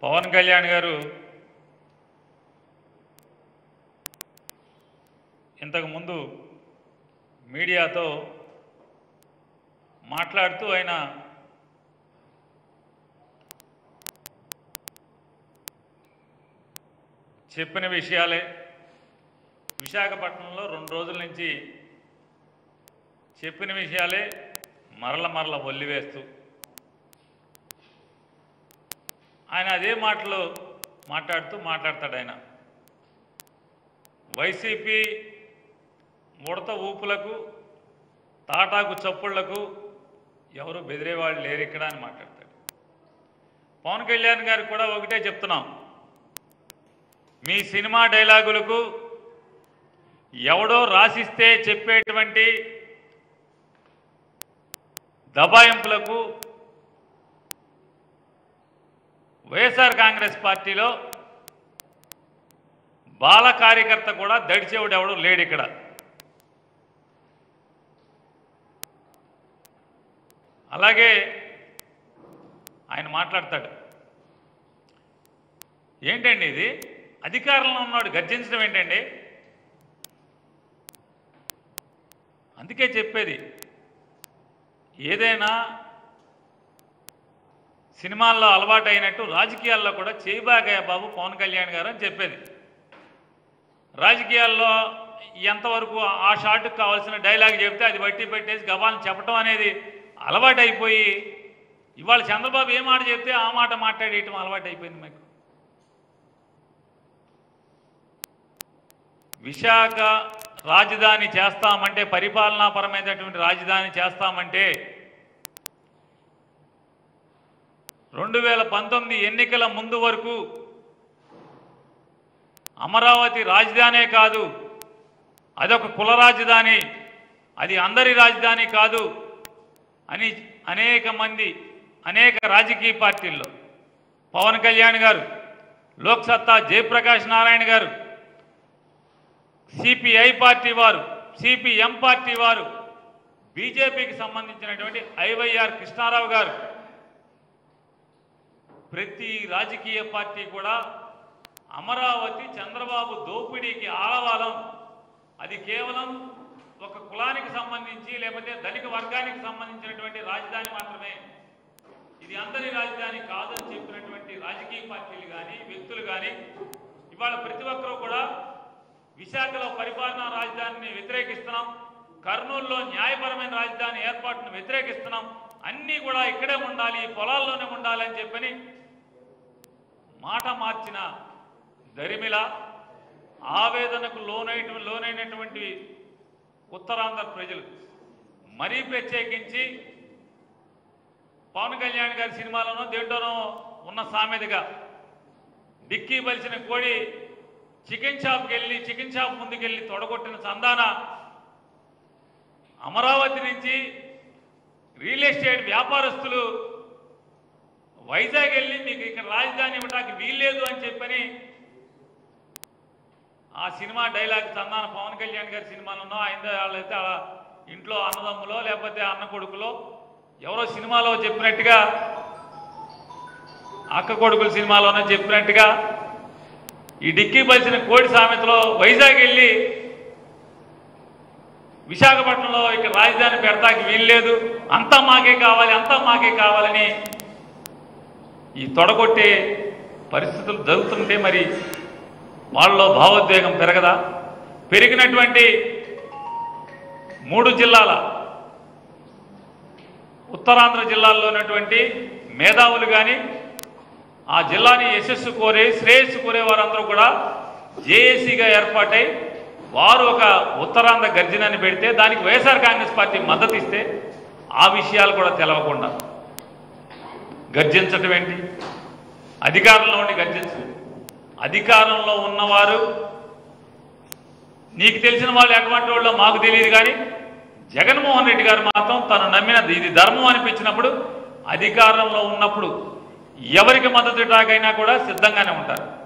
పవన్ కళ్యాణ్ గారు ఇంతకు ముందు మీడియాతో మాట్లాడుతూ ఆయన చెప్పిన విషయాలే విశాఖపట్నంలో 2 రోజుల నుంచి చెప్పిన విషయాలే మరల వల్లివేస్తూ ఆయన అదే మాటలు మాట్లాడతాడు. ఆయన వైసీపీ ముడత ఊపులకు తాటాకు చప్పుళ్లకు ఎవరు బెదిరేవాళ్ళు లేరు ఇక్కడ అని మాట్లాడతాడు. పవన్ కళ్యాణ్ గారికి కూడా ఒకటే చెప్తున్నాం, మీ సినిమా డైలాగులకు ఎవడో రాసిస్తే చెప్పేటువంటి దబాయింపులకు వైఎస్ఆర్ కాంగ్రెస్ పార్టీలో బాల కార్యకర్త కూడా దడిచేవాడు ఎవడు లేడు ఇక్కడ. అలాగే ఆయన మాట్లాడతాడు, ఏంటండి ఇది అధికారంలో ఉన్నాడు గర్జించడం ఏంటండి? అందుకే చెప్పేది, ఏదైనా సినిమాల్లో అలవాటు అయినట్టు రాజకీయాల్లో కూడా చేయబాగా బాబు పవన్ కళ్యాణ్ గారు అని చెప్పేది. రాజకీయాల్లో ఎంతవరకు ఆ షాట్కి కావాల్సిన డైలాగ్ చెప్తే అది బట్టి పెట్టేసి గబాలను చెప్పడం అనేది అలవాటు అయిపోయి ఇవాళ చంద్రబాబు ఏ మాట చెప్తే ఆ మాట మాట్లాడేయటం అలవాటు అయిపోయింది మీకు. విశాఖ రాజధాని చేస్తామంటే, పరిపాలనాపరమైనటువంటి రాజధాని చేస్తామంటే 2019 ఎన్నికల ముందు వరకు అమరావతి రాజధానే కాదు, అదొక కుల రాజధాని, అది అందరి రాజధాని కాదు అని అనేక రాజకీయ పార్టీల్లో పవన్ కళ్యాణ్ గారు, లోక్సత్తా జయప్రకాష్ నారాయణ గారు, సిపిఐ పార్టీ వారు, సిపిఎం పార్టీ వారు, బీజేపీకి సంబంధించినటువంటి ఐవైఆర్ కృష్ణారావు గారు, ప్రతి రాజకీయ పార్టీ కూడా అమరావతి చంద్రబాబు దోపిడీకి ఆలవాలం, అది కేవలం ఒక కులానికి సంబంధించి లేకపోతే ధనిక వర్గానికి సంబంధించినటువంటి రాజధాని మాత్రమే, ఇది అందరి రాజధాని కాదని చెప్పినటువంటి రాజకీయ పార్టీలు కానీ వ్యక్తులు కానీ ఇవాళ ప్రతి ఒక్కరూ కూడా విశాఖలో పరిపాలనా రాజధానిని వ్యతిరేకిస్తున్నాం, కర్నూలులో న్యాయపరమైన రాజధాని ఏర్పాటును వ్యతిరేకిస్తున్నాం, అన్నీ కూడా ఇక్కడే ఉండాలి, పొలాల్లోనే ఉండాలని చెప్పని మాట మార్చిన దరిమిల ఆవేదనకు లోనైనటువంటి ఉత్తరాంధ్ర ప్రజలు, మరీ ప్రత్యేకించి పవన్ కళ్యాణ్ గారి సినిమాలోనో దేంట్లోనో ఉన్న సామెతగా డిక్కీ బలిసిన కోడి చికెన్ షాప్ ముందుకెళ్ళి తొడగొట్టిన సంధాన అమరావతి నుంచి రియల్ ఎస్టేట్ వ్యాపారస్తులు వైజాగ్ వెళ్ళి మీకు ఇక్కడ రాజధాని ఇవ్వడానికి వీల్లేదు అని చెప్పని ఆ సినిమా డైలాగ్ సంధాన పవన్ కళ్యాణ్ గారి సినిమాలోనో వాళ్ళైతే ఇంట్లో అన్నదమ్ములో లేకపోతే అన్న కొడుకులో ఎవరో సినిమాలో చెప్పినట్టుగా, అక్క కొడుకుల సినిమాలోనో చెప్పినట్టుగా ఈ డిక్కీ బలిసిన కోడి సామెతలో వైజాగ్ వెళ్ళి విశాఖపట్నంలో ఇక్కడ రాజధాని పెడతాకి వీల్లేదు, అంతా మాకే కావాలని ఈ తొడగొట్టే పరిస్థితులు జరుగుతుంటే మరి వాళ్ళలో భావోద్వేగం పెరగదా? పెరిగినటువంటి 3 జిల్లాల ఉత్తరాంధ్ర జిల్లాల్లో ఉన్నటువంటి మేధావులు కానీ ఆ జిల్లాని శ్రేయస్సు కోరే వారందరూ కూడా జేఏసీగా ఏర్పాటై వారు ఒక ఉత్తరాంధ్ర గర్జనని పెడితే దానికి వైఎస్ఆర్ కాంగ్రెస్ పార్టీ మద్దతు ఇస్తే ఆ విషయాలు కూడా తెలవకుండా గర్జించటం ఏంటి? అధికారంలో ఉండి గర్జించడం. అధికారంలో ఉన్నవారు, నీకు తెలిసిన వాళ్ళు ఎటువంటి వాళ్ళో మాకు తెలియదు కానీ జగన్మోహన్ రెడ్డి గారు మాత్రం తను నమ్మినది ఇది ధర్మం అనిపించినప్పుడు అధికారంలో ఉన్నప్పుడు ఎవరికి మద్దతు ఇవ్వడానికైనా కూడా సిద్ధంగానే ఉంటారు.